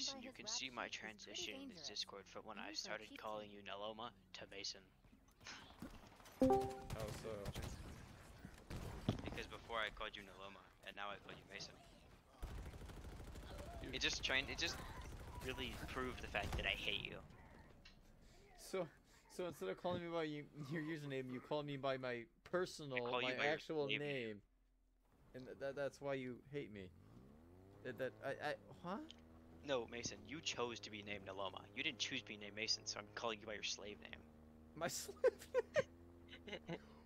Mason, you can see my transition in the Discord from when I started calling you Naloma to Mason. How so? Because before I called you Naloma, and now I call you Mason. It just really proved the fact that I hate you. So instead of calling me by your username, you call me by my personal, my actual name, and that's why you hate me. Huh? No, Mason, you chose to be named Naloma. You didn't choose to be named Mason, so I'm calling you by your slave name. My slave name?